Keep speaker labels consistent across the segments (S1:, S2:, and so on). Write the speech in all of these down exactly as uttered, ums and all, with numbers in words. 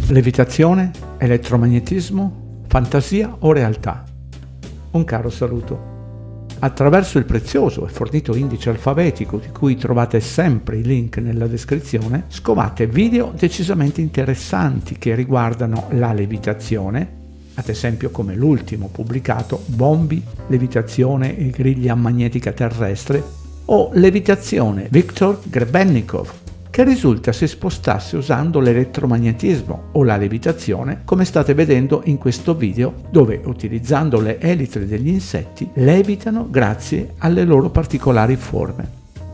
S1: Levitazione, elettromagnetismo, fantasia o realtà? Un caro saluto. Attraverso il prezioso e fornito indice alfabetico, di cui trovate sempre i link nella descrizione, scovate video decisamente interessanti che riguardano la levitazione, ad esempio come l'ultimo pubblicato Bombi, levitazione e griglia magnetica terrestre, o levitazione Viktor Grebennikov, che risulta si spostasse usando l'elettromagnetismo o la levitazione, come state vedendo in questo video, dove utilizzando le elitre degli insetti levitano grazie alle loro particolari forme.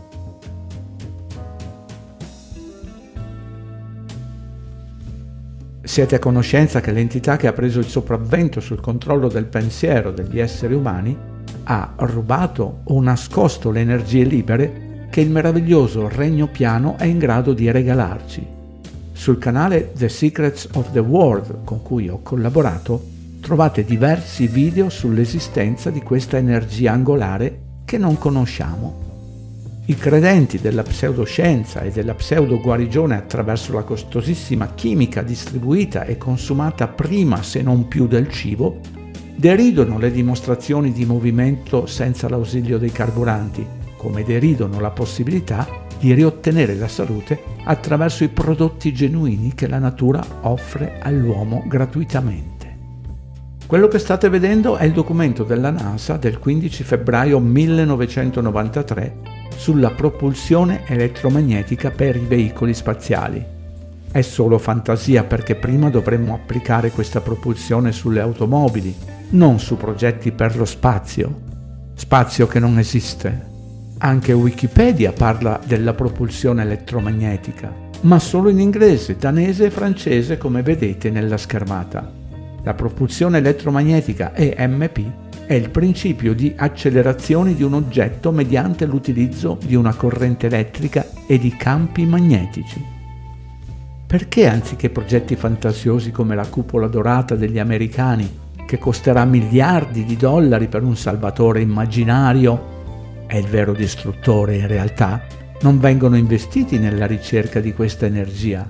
S1: Siete a conoscenza che l'entità che ha preso il sopravvento sul controllo del pensiero degli esseri umani ha rubato o nascosto le energie libere che il meraviglioso regno piano è in grado di regalarci. Sul canale The Secrets of the World, con cui ho collaborato, trovate diversi video sull'esistenza di questa energia angolare che non conosciamo. I credenti della pseudoscienza e della pseudoguarigione attraverso la costosissima chimica distribuita e consumata prima se non più del cibo, deridono le dimostrazioni di movimento senza l'ausilio dei carburanti, come deridono la possibilità di riottenere la salute attraverso i prodotti genuini che la natura offre all'uomo gratuitamente. Quello che state vedendo è il documento della NASA del quindici febbraio millenovecentonovantatré sulla propulsione elettromagnetica per i veicoli spaziali. È solo fantasia, perché prima dovremmo applicare questa propulsione sulle automobili, non su progetti per lo spazio, spazio che non esiste. Anche Wikipedia parla della propulsione elettromagnetica, ma solo in inglese, danese e francese, come vedete nella schermata. La propulsione elettromagnetica E M P è il principio di accelerazione di un oggetto mediante l'utilizzo di una corrente elettrica e di campi magnetici. Perché anziché progetti fantasiosi come la cupola dorata degli americani, che costerà miliardi di dollari per un salvatore immaginario, è il vero distruttore in realtà, non vengono investiti nella ricerca di questa energia?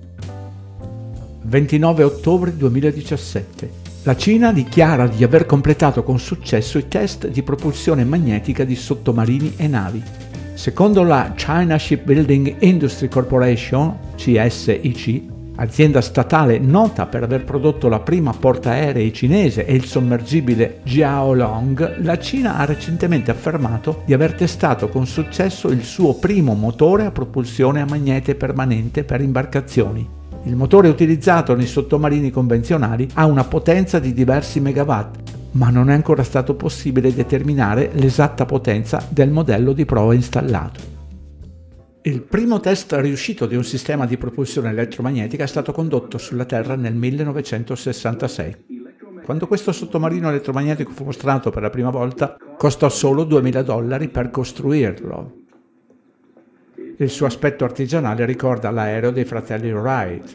S1: ventinove ottobre duemiladiciassette. La Cina dichiara di aver completato con successo i test di propulsione magnetica di sottomarini e navi. Secondo la China Shipbuilding Industry Corporation, C S I C, azienda statale nota per aver prodotto la prima portaerei cinese e il sommergibile Jiaolong, la Cina ha recentemente affermato di aver testato con successo il suo primo motore a propulsione a magnete permanente per imbarcazioni. Il motore utilizzato nei sottomarini convenzionali ha una potenza di diversi megawatt, ma non è ancora stato possibile determinare l'esatta potenza del modello di prova installato. Il primo test riuscito di un sistema di propulsione elettromagnetica è stato condotto sulla Terra nel millenovecentosessantasei. Quando questo sottomarino elettromagnetico fu mostrato per la prima volta, costò solo duemila dollari per costruirlo. Il suo aspetto artigianale ricorda l'aereo dei fratelli Wright.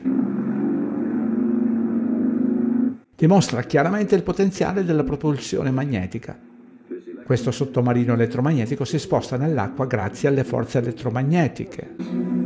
S1: Dimostra chiaramente il potenziale della propulsione magnetica. Questo sottomarino elettromagnetico si sposta nell'acqua grazie alle forze elettromagnetiche.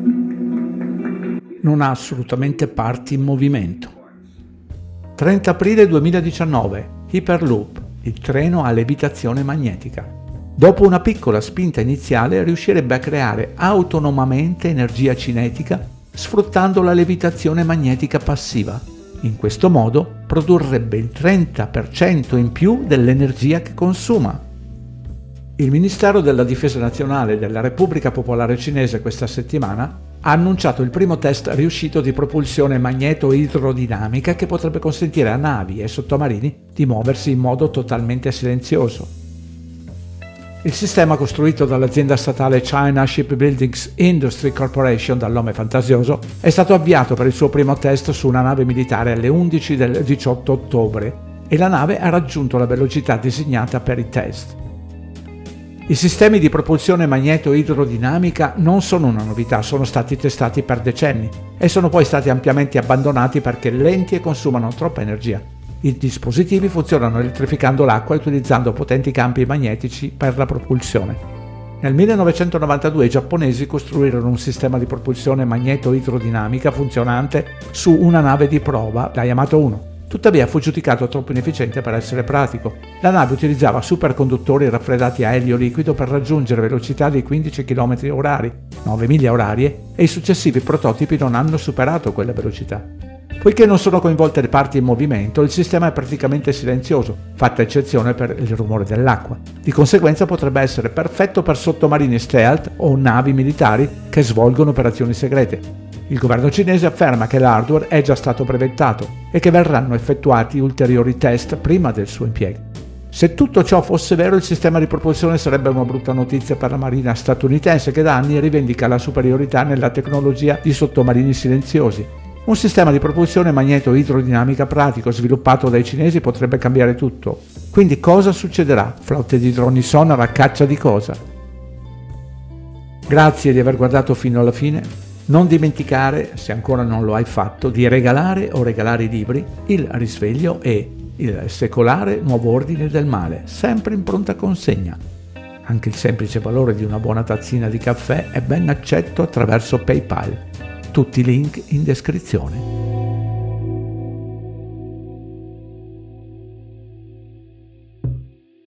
S1: Non ha assolutamente parti in movimento. trenta aprile duemiladiciannove. Hyperloop, il treno a levitazione magnetica. Dopo una piccola spinta iniziale riuscirebbe a creare autonomamente energia cinetica sfruttando la levitazione magnetica passiva. In questo modo produrrebbe il trenta per cento in più dell'energia che consuma. Il Ministero della Difesa Nazionale della Repubblica Popolare Cinese questa settimana ha annunciato il primo test riuscito di propulsione magneto-idrodinamica che potrebbe consentire a navi e sottomarini di muoversi in modo totalmente silenzioso. Il sistema, costruito dall'azienda statale China Shipbuilding Industry Corporation dal nome fantasioso, è stato avviato per il suo primo test su una nave militare alle undici del diciotto ottobre e la nave ha raggiunto la velocità designata per i test. I sistemi di propulsione magneto-idrodinamica non sono una novità, sono stati testati per decenni e sono poi stati ampiamente abbandonati perché lenti e consumano troppa energia. I dispositivi funzionano elettrificando l'acqua e utilizzando potenti campi magnetici per la propulsione. Nel millenovecentonovantadue i giapponesi costruirono un sistema di propulsione magneto-idrodinamica funzionante su una nave di prova, la Yamato uno. Tuttavia fu giudicato troppo inefficiente per essere pratico. La nave utilizzava superconduttori raffreddati a elio liquido per raggiungere velocità di quindici chilometri orari, nove miglia orarie, e i successivi prototipi non hanno superato quella velocità. Poiché non sono coinvolte le parti in movimento, il sistema è praticamente silenzioso, fatta eccezione per il rumore dell'acqua. Di conseguenza potrebbe essere perfetto per sottomarini stealth o navi militari che svolgono operazioni segrete. Il governo cinese afferma che l'hardware è già stato brevettato e che verranno effettuati ulteriori test prima del suo impiego. Se tutto ciò fosse vero, il sistema di propulsione sarebbe una brutta notizia per la marina statunitense, che da anni rivendica la superiorità nella tecnologia di sottomarini silenziosi. Un sistema di propulsione magneto-idrodinamica pratico sviluppato dai cinesi potrebbe cambiare tutto. Quindi cosa succederà? Flotte di droni sonar a caccia di cosa? Grazie di aver guardato fino alla fine. Non dimenticare, se ancora non lo hai fatto, di regalare o regalare i libri Il risveglio e Il secolare nuovo ordine del male, sempre in pronta consegna. Anche il semplice valore di una buona tazzina di caffè è ben accetto attraverso PayPal. Tutti i link in descrizione.